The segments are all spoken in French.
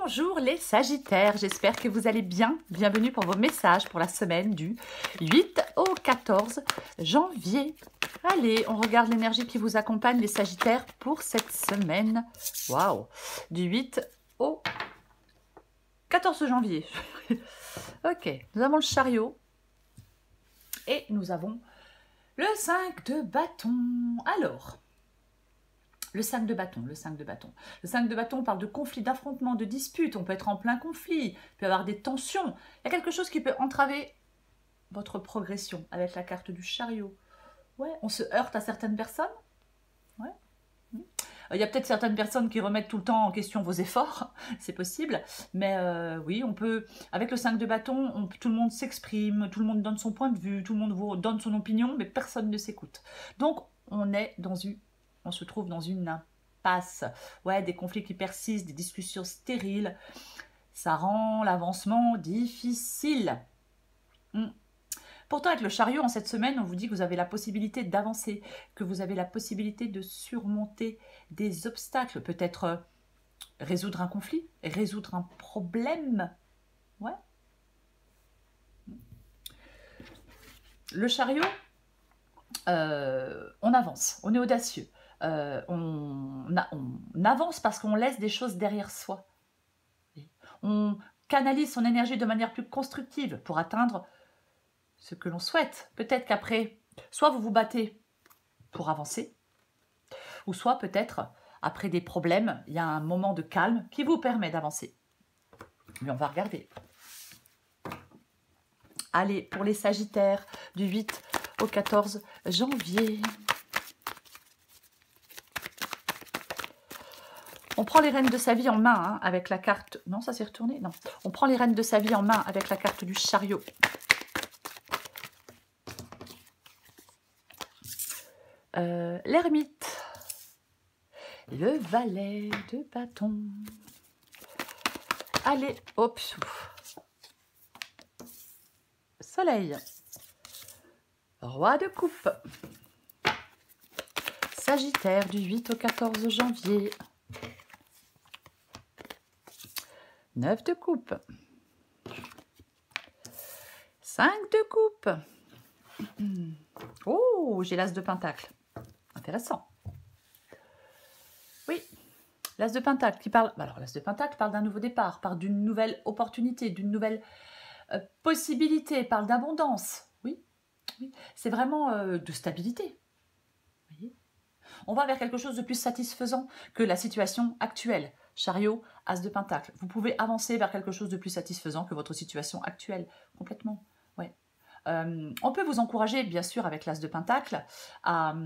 Bonjour les Sagittaires, j'espère que vous allez bien. Bienvenue pour vos messages pour la semaine du 8 au 14 janvier. Allez, on regarde l'énergie qui vous accompagne les Sagittaires pour cette semaine. Waouh, du 8 au 14 janvier. Ok, nous avons le chariot et nous avons le 5 de bâton. Alors... le 5 de bâton, le 5 de bâton. Le 5 de bâton parle de conflit, d'affrontement, de dispute. On peut être en plein conflit, il peut y avoir des tensions. Il y a quelque chose qui peut entraver votre progression avec la carte du chariot. Ouais, on se heurte à certaines personnes. Ouais. Il y a peut-être certaines personnes qui remettent tout le temps en question vos efforts, c'est possible. Mais oui, on peut, avec le 5 de bâton, tout le monde s'exprime, tout le monde donne son point de vue, tout le monde vous donne son opinion, mais personne ne s'écoute. Donc, on se trouve dans une impasse. Ouais, des conflits qui persistent, des discussions stériles. Ça rend l'avancement difficile. Pourtant, avec le chariot, en cette semaine, on vous dit que vous avez la possibilité d'avancer, que vous avez la possibilité de surmonter des obstacles, peut-être résoudre un conflit, résoudre un problème. Ouais. Le chariot, on avance, on est audacieux. On avance parce qu'on laisse des choses derrière soi. On canalise son énergie de manière plus constructive pour atteindre ce que l'on souhaite. Peut-être qu'après, soit vous vous battez pour avancer, ou soit peut-être, après des problèmes, il y a un moment de calme qui vous permet d'avancer. Mais on va regarder. Allez, pour les Sagittaires, du 8 au 14 janvier. On prend les rênes de sa vie en main hein, avec la carte... Non, ça s'est retourné. Non. On prend les rênes de sa vie en main avec la carte du chariot. L'ermite. Le valet de bâton. Allez, hop. Soleil. Roi de coupe. Sagittaire du 8 au 14 janvier. 9 de coupe. 5 de coupe. Oh, j'ai l'as de pentacle. Intéressant. Oui, l'as de pentacle qui parle... Alors, l'as de pentacle parle d'un nouveau départ, parle d'une nouvelle opportunité, d'une nouvelle possibilité, parle d'abondance. Oui, oui. C'est vraiment de stabilité. Vous voyez ? On va vers quelque chose de plus satisfaisant que la situation actuelle. Chariot, as de pentacle. Vous pouvez avancer vers quelque chose de plus satisfaisant que votre situation actuelle. Complètement. Ouais. On peut vous encourager, bien sûr, avec l'as de pentacle, à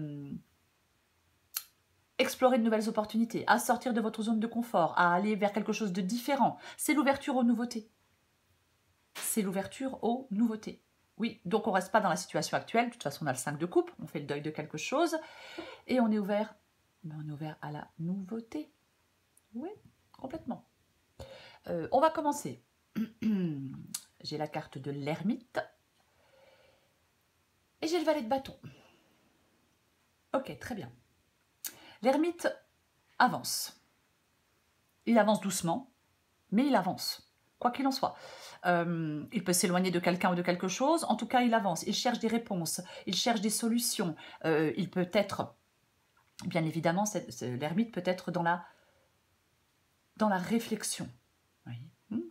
explorer de nouvelles opportunités, à sortir de votre zone de confort, à aller vers quelque chose de différent. C'est l'ouverture aux nouveautés. C'est l'ouverture aux nouveautés. Oui, donc on ne reste pas dans la situation actuelle. De toute façon, on a le 5 de coupe, on fait le deuil de quelque chose. Et on est ouvert, à la nouveauté. Oui, complètement. On va commencer. J'ai la carte de l'ermite. Et j'ai le valet de bâton. Ok, très bien. L'ermite avance. Il avance doucement, mais il avance. Quoi qu'il en soit. Il peut s'éloigner de quelqu'un ou de quelque chose. En tout cas, il avance. Il cherche des réponses. Il cherche des solutions. Il peut être, bien évidemment, l'ermite peut être dans la réflexion. Oui.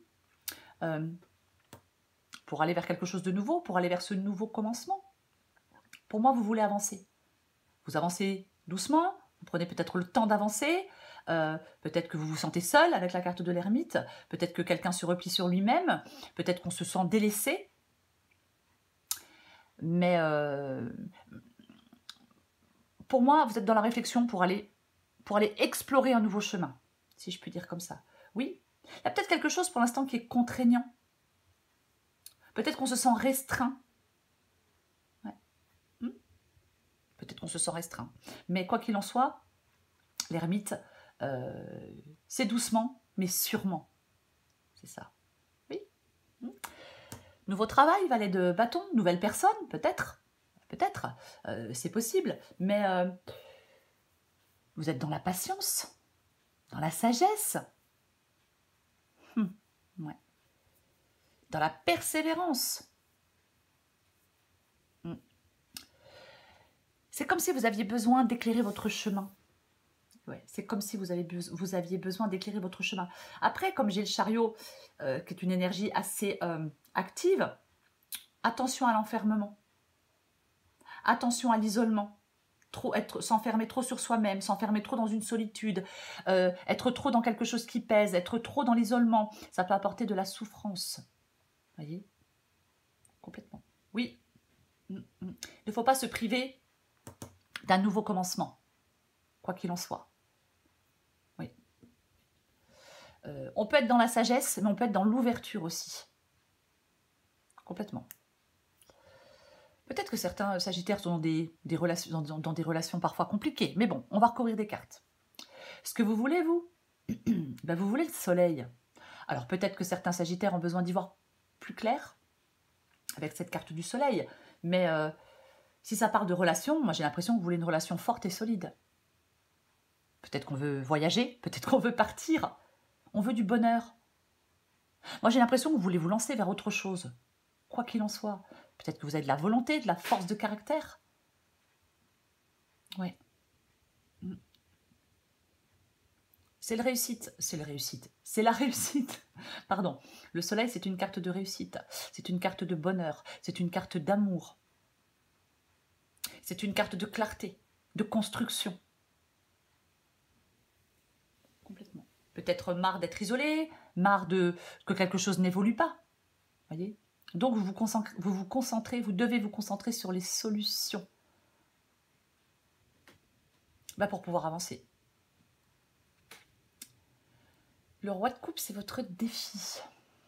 Pour aller vers quelque chose de nouveau, pour aller vers ce nouveau commencement. Pour moi, vous voulez avancer. Vous avancez doucement, vous prenez peut-être le temps d'avancer, peut-être que vous vous sentez seul avec la carte de l'ermite, peut-être que quelqu'un se replie sur lui-même, peut-être qu'on se sent délaissé. Mais pour moi, vous êtes dans la réflexion pour aller explorer un nouveau chemin, si je puis dire comme ça. Oui, il y a peut-être quelque chose pour l'instant qui est contraignant. Peut-être qu'on se sent restreint. Ouais. Peut-être qu'on se sent restreint. Mais quoi qu'il en soit, l'ermite, c'est doucement, mais sûrement. C'est ça. Oui. Nouveau travail, valet de bâton, nouvelle personne, peut-être. Peut-être. C'est possible. Mais vous êtes dans la patience, dans la sagesse. Ouais. Dans la persévérance. C'est comme si vous aviez besoin d'éclairer votre chemin. Ouais, c'est comme si vous aviez besoin d'éclairer votre chemin. Après, comme j'ai le chariot, qui est une énergie assez active, attention à l'enfermement. Attention à l'isolement. S'enfermer trop sur soi-même, s'enfermer trop dans une solitude, être trop dans quelque chose qui pèse, être trop dans l'isolement. Ça peut apporter de la souffrance. Vous voyez? Complètement. Oui. Il ne faut pas se priver d'un nouveau commencement, quoi qu'il en soit. Oui. On peut être dans la sagesse, mais on peut être dans l'ouverture aussi. Complètement. Peut-être que certains sagittaires sont dans des relations parfois compliquées, mais bon, on va recouvrir des cartes. Ce que vous voulez, vous, ben vous voulez le soleil. Alors peut-être que certains sagittaires ont besoin d'y voir plus clair avec cette carte du soleil, mais si ça part de relation, moi j'ai l'impression que vous voulez une relation forte et solide. Peut-être qu'on veut voyager, peut-être qu'on veut partir, on veut du bonheur. Moi j'ai l'impression que vous voulez vous lancer vers autre chose, quoi qu'il en soit. Peut-être que vous avez de la volonté, de la force de caractère. Ouais. C'est la réussite. C'est la réussite. Pardon. Le soleil, c'est une carte de réussite. C'est une carte de bonheur. C'est une carte d'amour. C'est une carte de clarté, de construction. Complètement. Peut-être marre d'être isolé, marre que quelque chose n'évolue pas. Voyez ? Donc vous devez vous concentrer sur les solutions. Pour pouvoir avancer. Le roi de coupe, c'est votre défi.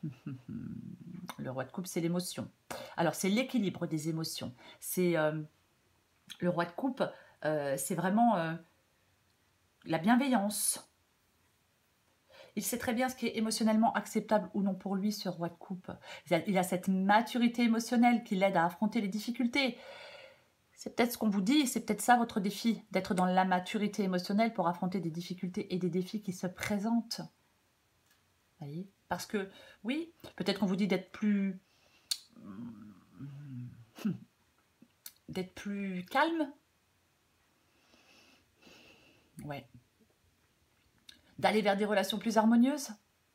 Le roi de coupe, c'est l'émotion. Alors, c'est l'équilibre des émotions. C'est le roi de coupe, c'est vraiment la bienveillance. Il sait très bien ce qui est émotionnellement acceptable ou non pour lui, ce roi de coupe. Il a cette maturité émotionnelle qui l'aide à affronter les difficultés. C'est peut-être ce qu'on vous dit, c'est peut-être ça votre défi, d'être dans la maturité émotionnelle pour affronter des difficultés et des défis qui se présentent. Voyez ? Parce que, oui, peut-être qu'on vous dit d'être plus calme. Ouais. D'aller vers des relations plus harmonieuses.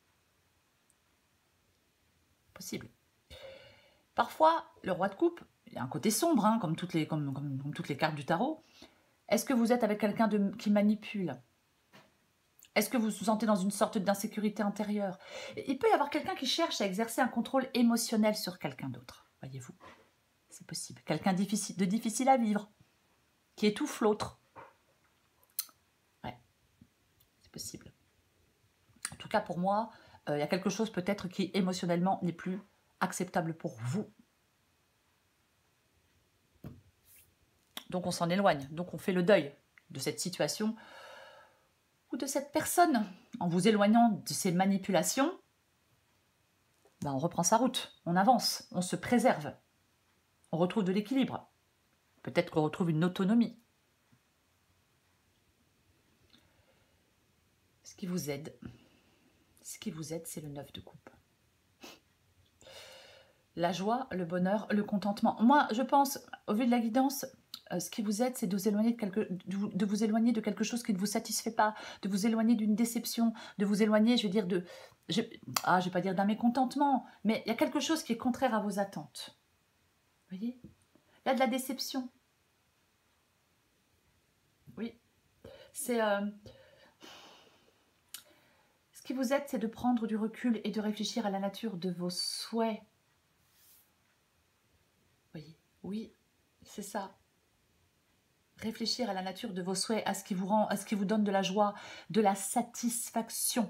Possible. Parfois, le roi de coupe, il y a un côté sombre, hein, comme toutes les cartes du tarot. Est-ce que vous êtes avec quelqu'un qui manipule ? Est-ce que vous vous sentez dans une sorte d'insécurité intérieure? Il peut y avoir quelqu'un qui cherche à exercer un contrôle émotionnel sur quelqu'un d'autre, voyez-vous. C'est possible. Quelqu'un de difficile à vivre, qui étouffe l'autre. Ouais, c'est possible. En tout cas, pour moi, il y a quelque chose peut-être qui émotionnellement n'est plus acceptable pour vous. Donc on s'en éloigne, donc on fait le deuil de cette situation ou de cette personne. En vous éloignant de ces manipulations, on reprend sa route, on avance, on se préserve, on retrouve de l'équilibre. Peut-être qu'on retrouve une autonomie. Ce qui vous aide, c'est le 9 de coupe. La joie, le bonheur, le contentement. Moi, je pense, au vu de la guidance, ce qui vous aide, c'est de vous éloigner de quelque chose qui ne vous satisfait pas, de vous éloigner d'une déception, de vous éloigner, je vais pas dire d'un mécontentement, mais il y a quelque chose qui est contraire à vos attentes. Vous voyez ? Il y a de la déception. Oui. C'est... Ce qui vous aide, c'est de prendre du recul et de réfléchir à la nature de vos souhaits. Vous voyez ? Oui, c'est ça. Réfléchir à la nature de vos souhaits, à ce qui vous donne de la joie, de la satisfaction.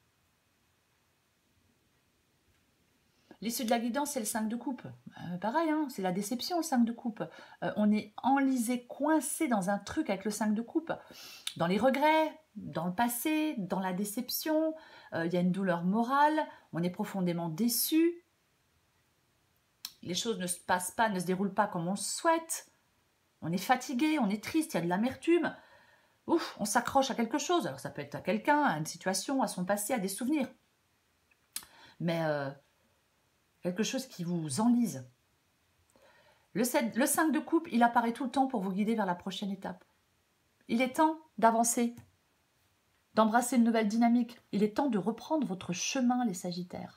L'issue de la guidance, c'est le 5 de coupe. Pareil, hein, c'est la déception, le 5 de coupe. On est enlisé, coincé dans un truc avec le 5 de coupe. Dans les regrets, dans le passé, dans la déception. Il y a une douleur morale. On est profondément déçu. Les choses ne se passent pas, ne se déroulent pas comme on le souhaite. On est fatigué, on est triste, il y a de l'amertume. Ouf, on s'accroche à quelque chose. Alors ça peut être à quelqu'un, à une situation, à son passé, à des souvenirs. mais quelque chose qui vous enlise. Le 5 de coupe, il apparaît tout le temps pour vous guider vers la prochaine étape. Il est temps d'avancer, d'embrasser une nouvelle dynamique. Il est temps de reprendre votre chemin, les Sagittaires.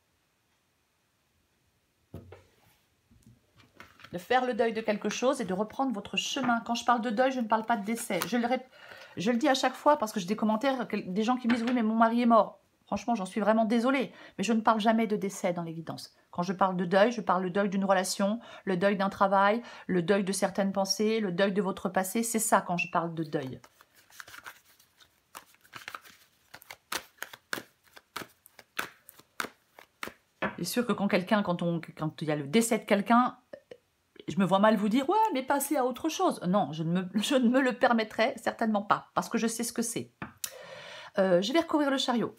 De faire le deuil de quelque chose et de reprendre votre chemin. Quand je parle de deuil, je ne parle pas de décès. Je le dis à chaque fois parce que j'ai des commentaires, des gens qui me disent « Oui, mais mon mari est mort ». Franchement, j'en suis vraiment désolée. Mais je ne parle jamais de décès dans l'évidence. Quand je parle de deuil, je parle le deuil d'une relation, le deuil d'un travail, le deuil de certaines pensées, le deuil de votre passé. C'est ça quand je parle de deuil. C'est sûr que quand il y a le décès de quelqu'un, je me vois mal vous dire « Ouais, mais passez à autre chose ». Non, je ne me le permettrai certainement pas, parce que je sais ce que c'est. Je vais recourir le chariot.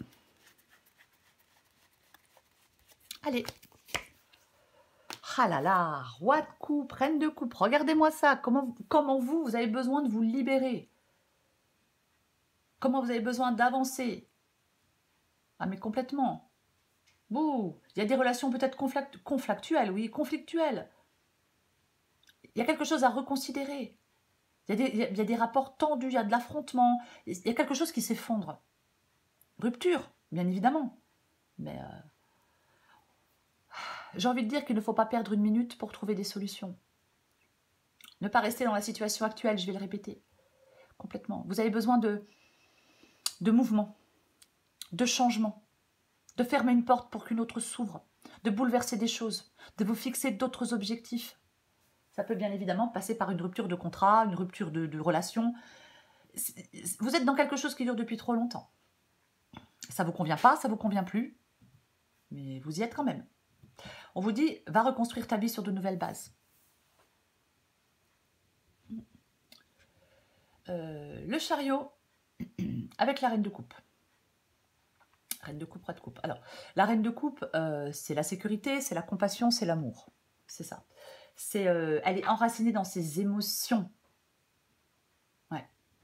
Allez. Ah là là, roi de coupe, reine de coupe. Regardez-moi ça. Comment vous avez besoin de vous libérer. Comment vous avez besoin d'avancer. Ah mais complètement. Bouh, il y a des relations peut-être conflictuelles, oui, conflictuelles. Il y a quelque chose à reconsidérer. Il y a des rapports tendus, il y a de l'affrontement. Il y a quelque chose qui s'effondre. Rupture, bien évidemment. Mais j'ai envie de dire qu'il ne faut pas perdre une minute pour trouver des solutions. Ne pas rester dans la situation actuelle, je vais le répéter. Complètement. Vous avez besoin de mouvement, de changement, de fermer une porte pour qu'une autre s'ouvre, de bouleverser des choses, de vous fixer d'autres objectifs. Ça peut bien évidemment passer par une rupture de contrat, une rupture de relation. Vous êtes dans quelque chose qui dure depuis trop longtemps. Ça ne vous convient pas, ça ne vous convient plus, mais vous y êtes quand même. On vous dit, va reconstruire ta vie sur de nouvelles bases. Le chariot avec la reine de coupe. Reine de coupe, roi de coupe. Alors, la reine de coupe, c'est la sécurité, c'est la compassion, c'est l'amour. C'est ça. Elle est enracinée dans ses émotions. Ouais.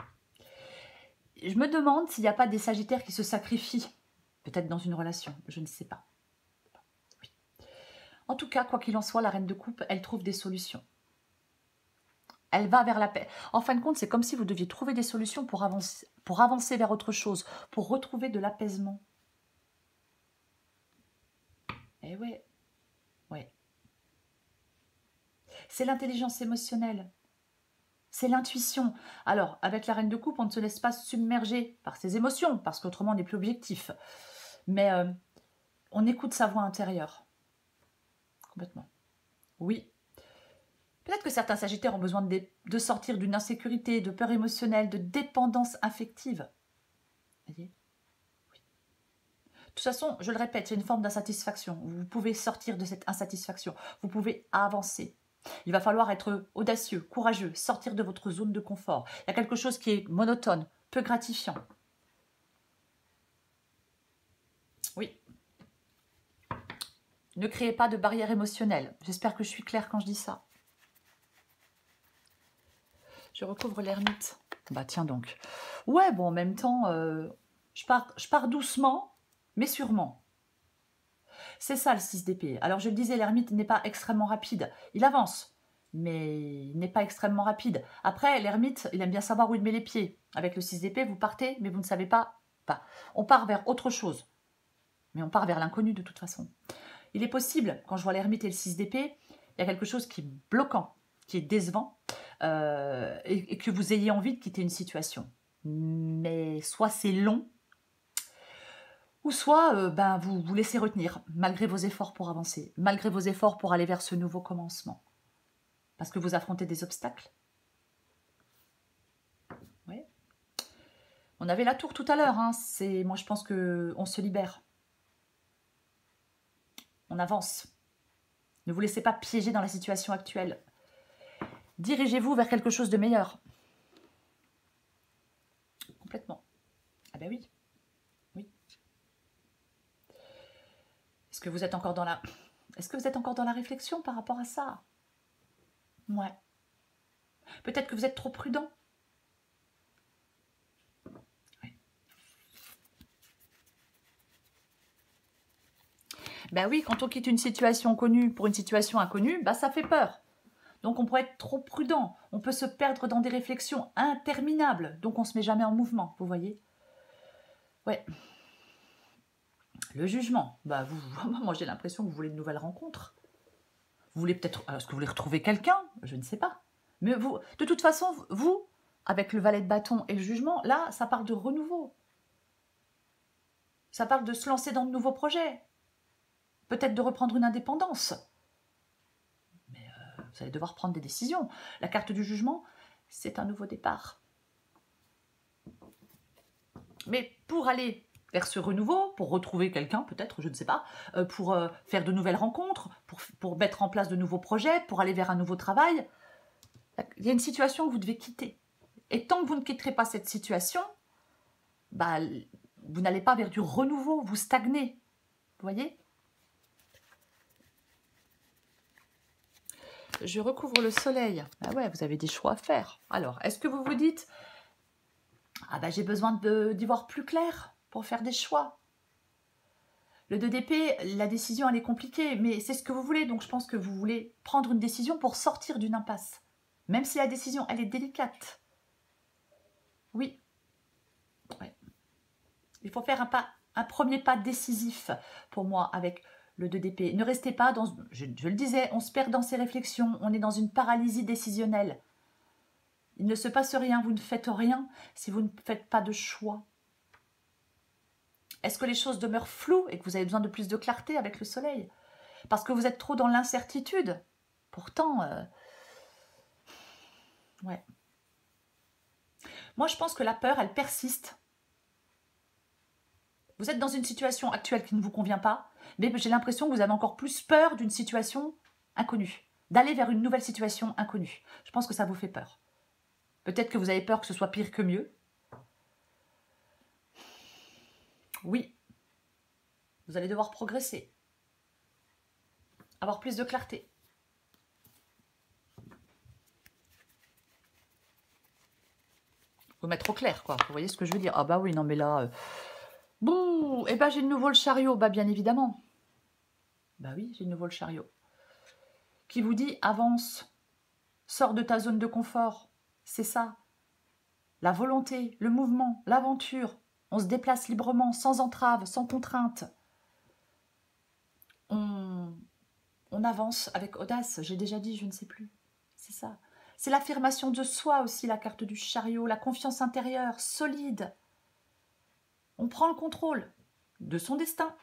Je me demande s'il n'y a pas des sagittaires qui se sacrifient. Peut-être dans une relation, je ne sais pas. Oui. En tout cas, quoi qu'il en soit, la reine de coupe, elle trouve des solutions. Elle va vers la paix. En fin de compte, c'est comme si vous deviez trouver des solutions pour avancer vers autre chose, pour retrouver de l'apaisement. Eh oui, ouais. C'est l'intelligence émotionnelle. C'est l'intuition. Alors, avec la reine de coupe, on ne se laisse pas submerger par ses émotions, parce qu'autrement, on n'est plus objectif. Mais on écoute sa voix intérieure. Complètement. Oui. Peut-être que certains sagittaires ont besoin de sortir d'une insécurité, de peur émotionnelle, de dépendance affective. Vous voyez ? Oui. De toute façon, je le répète, c'est une forme d'insatisfaction. Vous pouvez sortir de cette insatisfaction. Vous pouvez avancer. Il va falloir être audacieux, courageux, sortir de votre zone de confort. Il y a quelque chose qui est monotone, peu gratifiant. Oui. Ne créez pas de barrière émotionnelle. J'espère que je suis claire quand je dis ça. Je recouvre l'ermite. Bah tiens donc. Ouais, bon, en même temps, je pars doucement, mais sûrement. C'est ça le 6 d'épée. Alors je le disais, l'ermite n'est pas extrêmement rapide. Il avance, mais il n'est pas extrêmement rapide. Après, l'ermite, il aime bien savoir où il met les pieds. Avec le 6 d'épée, vous partez, mais vous ne savez pas. On part vers autre chose. Mais on part vers l'inconnu de toute façon. Il est possible, quand je vois l'ermite et le 6 d'épée, il y a quelque chose qui est bloquant, qui est décevant, et que vous ayez envie de quitter une situation. Mais soit c'est long, ou soit vous vous laissez retenir, malgré vos efforts pour avancer, malgré vos efforts pour aller vers ce nouveau commencement. Parce que vous affrontez des obstacles. Oui. On avait la tour tout à l'heure, hein. Moi je pense qu'on se libère. On avance. Ne vous laissez pas piéger dans la situation actuelle. Dirigez-vous vers quelque chose de meilleur. Complètement. Ah ben oui. Oui. Est-ce que vous êtes encore dans la réflexion par rapport à ça? Ouais. Peut-être que vous êtes trop prudent. Ouais. Ben oui, quand on quitte une situation connue pour une situation inconnue, bah ça fait peur. Donc on pourrait être trop prudent. On peut se perdre dans des réflexions interminables. Donc on ne se met jamais en mouvement, vous voyez. Ouais. Le jugement. Bah moi j'ai l'impression que vous voulez de nouvelles rencontres. Vous voulez peut-être... Est-ce que vous voulez retrouver quelqu'un? Je ne sais pas. Mais vous, de toute façon, vous, avec le valet de bâton et le jugement, là, ça parle de renouveau. Ça parle de se lancer dans de nouveaux projets. Peut-être de reprendre une indépendance. Mais vous allez devoir prendre des décisions. La carte du jugement, c'est un nouveau départ. Mais pour aller vers ce renouveau, pour retrouver quelqu'un peut-être, je ne sais pas, pour faire de nouvelles rencontres, pour mettre en place de nouveaux projets, pour aller vers un nouveau travail, il y a une situation que vous devez quitter. Et tant que vous ne quitterez pas cette situation, bah, vous n'allez pas vers du renouveau, vous stagnez. Vous voyez? Je recouvre le soleil. Ah ouais, vous avez des choix à faire. Alors, est-ce que vous vous dites, ah bah j'ai besoin d'y voir plus clair pour faire des choix? Le 2 d'épée, la décision elle est compliquée, mais c'est ce que vous voulez. Donc je pense que vous voulez prendre une décision pour sortir d'une impasse. Même si la décision elle est délicate. Oui. Ouais. Il faut faire un premier pas décisif pour moi avec le 2 d'épée. Ne restez pas dans... Je le disais, on se perd dans ses réflexions. On est dans une paralysie décisionnelle. Il ne se passe rien, vous ne faites rien si vous ne faites pas de choix. Est-ce que les choses demeurent floues et que vous avez besoin de plus de clarté avec le soleil? Parce que vous êtes trop dans l'incertitude. Pourtant, ouais. Moi, je pense que la peur, elle persiste. Vous êtes dans une situation actuelle qui ne vous convient pas, mais j'ai l'impression que vous avez encore plus peur d'une situation inconnue, d'aller vers une nouvelle situation inconnue. Je pense que ça vous fait peur. Peut-être que vous avez peur que ce soit pire que mieux. Oui, vous allez devoir progresser, avoir plus de clarté. Faut mettre au clair, quoi. Vous voyez ce que je veux dire? Ah bah oui, non mais là... Bouh, et bah j'ai de nouveau le chariot, bah bien évidemment. Bah oui, j'ai de nouveau le chariot. Qui vous dit, avance, sors de ta zone de confort. C'est ça. La volonté, le mouvement, l'aventure. On se déplace librement, sans entrave, sans contrainte. On avance avec audace, j'ai déjà dit, je ne sais plus. C'est ça. C'est l'affirmation de soi aussi, la carte du chariot, la confiance intérieure, solide. On prend le contrôle de son destin.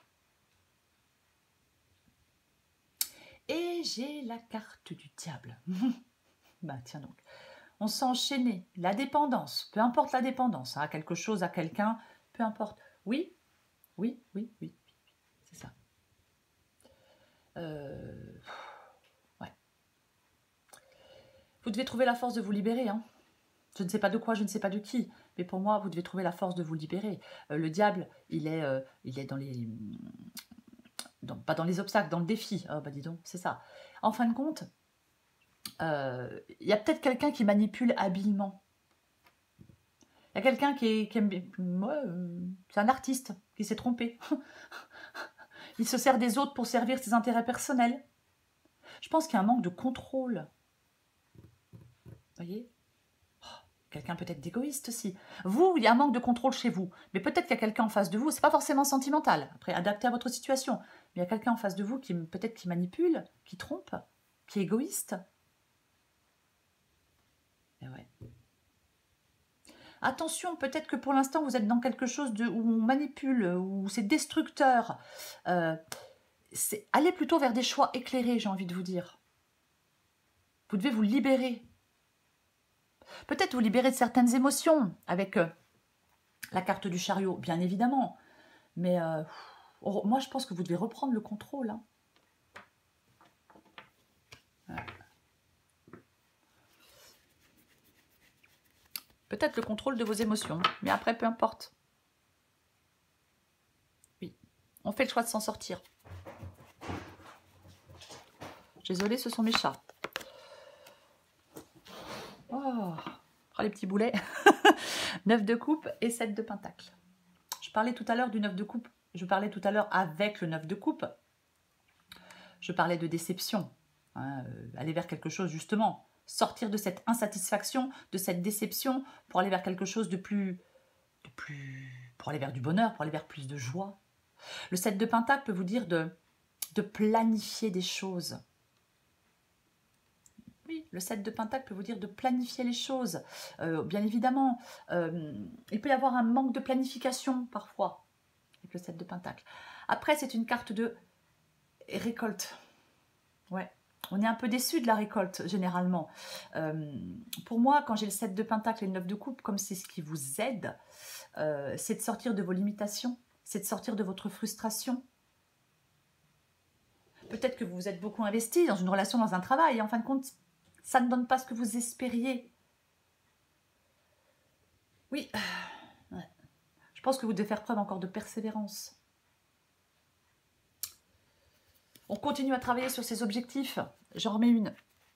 Et j'ai la carte du diable. Bah tiens donc. On s'est enchaîné. La dépendance, peu importe la dépendance, à quelque chose, à quelqu'un, peu importe. Oui, oui, oui, oui, c'est ça. Ouais. Vous devez trouver la force de vous libérer, hein. Je ne sais pas de quoi, je ne sais pas de qui, mais pour moi, vous devez trouver la force de vous libérer. Le diable, il est dans les... pas dans les obstacles, dans le défi. Oh, bah dis donc, c'est ça. En fin de compte, il y a peut-être quelqu'un qui manipule habilement. Il y a quelqu'un qui aime... c'est un artiste qui s'est trompé. Il se sert des autres pour servir ses intérêts personnels. Je pense qu'il y a un manque de contrôle. Vous voyez? Quelqu'un peut-être d'égoïste aussi. Vous, il y a un manque de contrôle chez vous. Mais peut-être qu'il y a quelqu'un en face de vous, c'est pas forcément sentimental. Après, adapté à votre situation. Mais il y a quelqu'un en face de vous qui peut-être qui manipule, qui trompe, qui est égoïste. Et ouais. Attention, peut-être que pour l'instant, vous êtes dans quelque chose où on manipule, où c'est destructeur. Allez plutôt vers des choix éclairés, j'ai envie de vous dire. Vous devez vous libérer. Peut-être vous libérer de certaines émotions avec la carte du chariot, bien évidemment. Mais moi, je pense que vous devez reprendre le contrôle. Hein. Ouais. Peut-être le contrôle de vos émotions, mais après, peu importe. Oui, on fait le choix de s'en sortir. Désolée, ce sont mes chats. Oh, les petits boulets. 9 de coupe et 7 de pentacle. Je parlais tout à l'heure du 9 de coupe. Je parlais tout à l'heure avec le 9 de coupe. Je parlais de déception. Hein, aller vers quelque chose, justement. Sortir de cette insatisfaction, de cette déception, pour aller vers quelque chose de plus... pour aller vers du bonheur, pour aller vers plus de joie. Le 7 de Pentacle peut vous dire de planifier des choses. Oui, le 7 de Pentacle peut vous dire de planifier les choses. Bien évidemment, il peut y avoir un manque de planification parfois, avec le 7 de Pentacle. Après, c'est une carte de récolte. Ouais. On est un peu déçu de la récolte, généralement. Pour moi, quand j'ai le 7 de Pentacle et le 9 de coupe, comme c'est ce qui vous aide, c'est de sortir de vos limitations, c'est de sortir de votre frustration. Peut-être que vous vous êtes beaucoup investi dans une relation, dans un travail, et en fin de compte, ça ne donne pas ce que vous espériez. Oui, ouais. Je pense que vous devez faire preuve encore de persévérance. On continue à travailler sur ces objectifs. J'en remets une.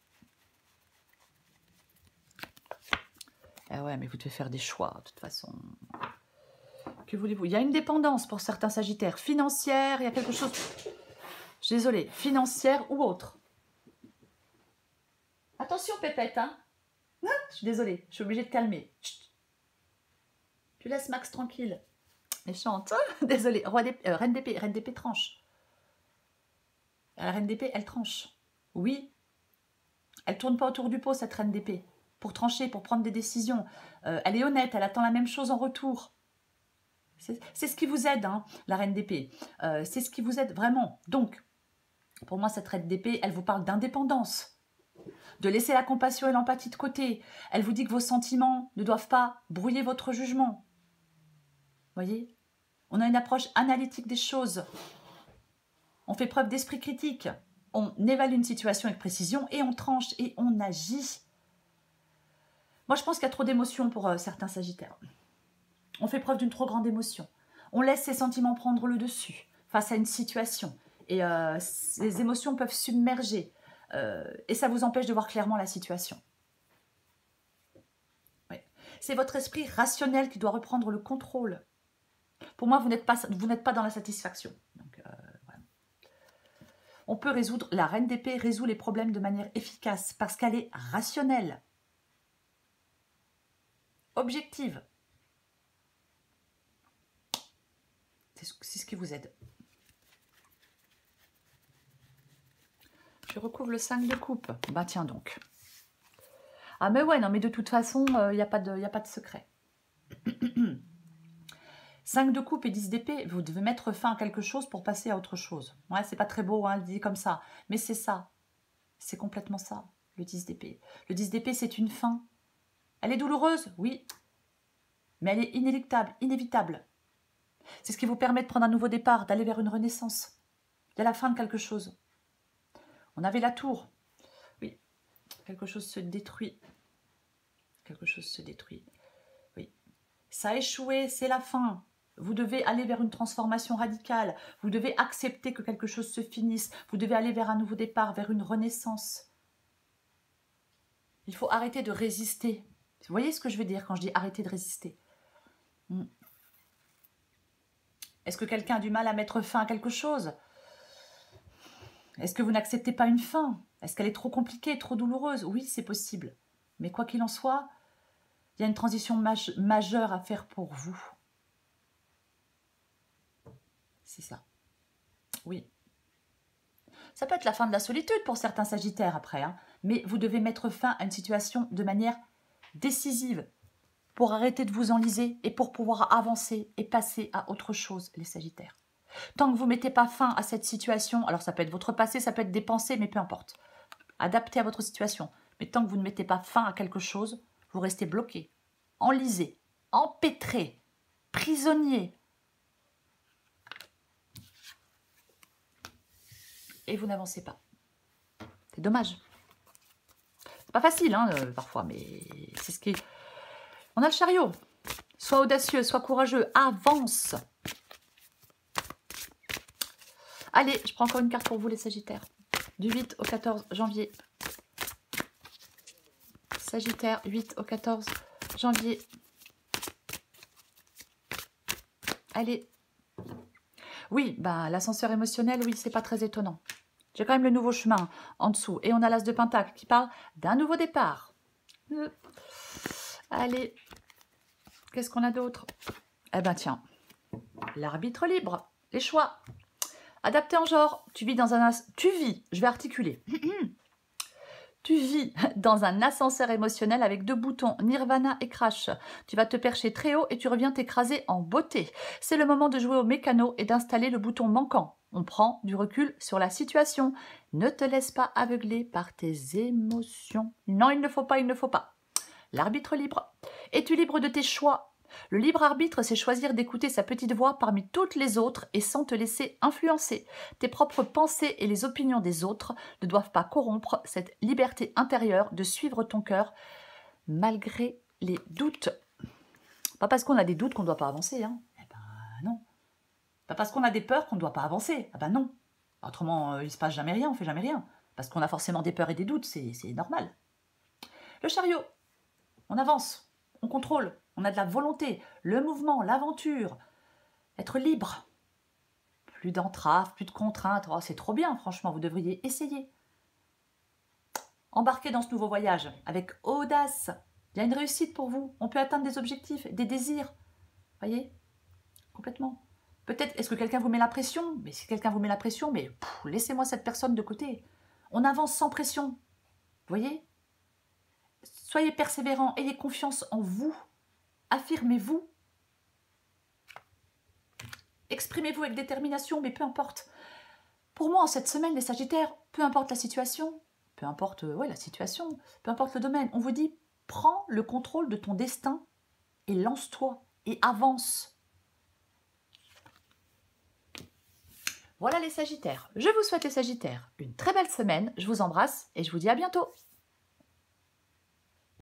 Ah ouais, mais vous devez faire des choix, de toute façon. Que voulez-vous? Il y a une dépendance pour certains Sagittaires. Financière, il y a quelque chose... Je suis désolée. Financière ou autre. Attention, Pépette, hein. Je suis désolée, je suis obligée de calmer. Chut. Tu laisses Max tranquille. Méchante. Désolée. Reine d'épée tranche. La reine d'épée, elle tranche. Oui. Elle tourne pas autour du pot, cette reine d'épée. Pour trancher, pour prendre des décisions. Elle est honnête, elle attend la même chose en retour. C'est ce qui vous aide, hein, la reine d'épée. C'est ce qui vous aide vraiment. Donc, pour moi, cette reine d'épée, elle vous parle d'indépendance. De laisser la compassion et l'empathie de côté. Elle vous dit que vos sentiments ne doivent pas brouiller votre jugement. Voyez? On a une approche analytique des choses. On fait preuve d'esprit critique. On évalue une situation avec précision et on tranche et on agit. Moi, je pense qu'il y a trop d'émotions pour certains Sagittaires. On fait preuve d'une trop grande émotion. On laisse ses sentiments prendre le dessus face à une situation. Et les émotions peuvent submerger. Et ça vous empêche de voir clairement la situation. Oui. C'est votre esprit rationnel qui doit reprendre le contrôle. Pour moi, vous n'êtes pas dans la satisfaction. Donc, voilà. On peut résoudre, la reine d'épée résout les problèmes de manière efficace parce qu'elle est rationnelle, objective. C'est ce qui vous aide. Je recouvre le 5 de coupe. Bah tiens donc. Ah mais ouais, non mais de toute façon, il n'y a pas de secret. 5 de coupe et 10 d'épée, vous devez mettre fin à quelque chose pour passer à autre chose. Ouais, c'est pas très beau, hein, dit comme ça. Mais c'est ça. C'est complètement ça, le 10 d'épée. Le 10 d'épée, c'est une fin. Elle est douloureuse, oui. Mais elle est inéluctable, inévitable. C'est ce qui vous permet de prendre un nouveau départ, d'aller vers une renaissance. Il y a la fin de quelque chose. On avait la tour. Oui. Quelque chose se détruit. Quelque chose se détruit. Oui. Ça a échoué, c'est la fin. Vous devez aller vers une transformation radicale. Vous devez accepter que quelque chose se finisse. Vous devez aller vers un nouveau départ, vers une renaissance. Il faut arrêter de résister. Vous voyez ce que je veux dire quand je dis arrêter de résister? Est-ce que quelqu'un a du mal à mettre fin à quelque chose? Est-ce que vous n'acceptez pas une fin? Est-ce qu'elle est trop compliquée, trop douloureuse? Oui, c'est possible. Mais quoi qu'il en soit, il y a une transition majeure à faire pour vous. C'est ça. Oui. Ça peut être la fin de la solitude pour certains Sagittaires après, hein, mais vous devez mettre fin à une situation de manière décisive pour arrêter de vous enliser et pour pouvoir avancer et passer à autre chose, les Sagittaires. Tant que vous ne mettez pas fin à cette situation, alors ça peut être votre passé, ça peut être des pensées, mais peu importe. Adaptez à votre situation. Mais tant que vous ne mettez pas fin à quelque chose, vous restez bloqué, enlisé, empêtré, prisonnier. Et vous n'avancez pas. C'est dommage. C'est pas facile, hein, parfois, mais c'est ce qui est... On a le chariot. Sois audacieux, sois courageux, avance. Allez, je prends encore une carte pour vous, les Sagittaires. Du 8 au 14 janvier. Sagittaire, 8 au 14 janvier. Allez. Oui, bah, l'ascenseur émotionnel, oui, c'est pas très étonnant. J'ai quand même le nouveau chemin en dessous. Et on a l'As de Pentacle qui parle d'un nouveau départ. Allez, qu'est-ce qu'on a d'autre? Eh ben tiens, l'arbitre libre, les choix. Adapté en genre, tu vis, je vais articuler. Tu vis dans un ascenseur émotionnel avec 2 boutons, Nirvana et Crash. Tu vas te percher très haut et tu reviens t'écraser en beauté. C'est le moment de jouer au mécano et d'installer le bouton manquant. On prend du recul sur la situation. Ne te laisse pas aveugler par tes émotions. Non, il ne faut pas, il ne faut pas. L'arbitre libre. Es-tu libre de tes choix? Le libre arbitre, c'est choisir d'écouter sa petite voix parmi toutes les autres et sans te laisser influencer. Tes propres pensées et les opinions des autres ne doivent pas corrompre cette liberté intérieure de suivre ton cœur malgré les doutes. Pas parce qu'on a des doutes qu'on ne doit pas avancer, hein. Eh ben non. Pas parce qu'on a des peurs qu'on ne doit pas avancer. Ah ben non. Autrement, il ne se passe jamais rien, on ne fait jamais rien. Parce qu'on a forcément des peurs et des doutes, c'est normal. Le chariot, on avance, on contrôle. On a de la volonté, le mouvement, l'aventure, être libre. Plus d'entraves, plus de contraintes. Oh, c'est trop bien, franchement, vous devriez essayer. Embarquez dans ce nouveau voyage avec audace. Il y a une réussite pour vous. On peut atteindre des objectifs, des désirs. Voyez? Complètement. Peut-être, est-ce que quelqu'un vous met la pression? Mais si quelqu'un vous met la pression, mais laissez-moi cette personne de côté. On avance sans pression. Voyez? Soyez persévérants, ayez confiance en vous. Affirmez-vous, exprimez-vous avec détermination, mais peu importe. Pour moi, en cette semaine, les Sagittaires, peu importe la situation, peu importe la situation, peu importe le domaine, on vous dit, prends le contrôle de ton destin et lance-toi et avance. Voilà les Sagittaires. Je vous souhaite les Sagittaires une très belle semaine, je vous embrasse et je vous dis à bientôt.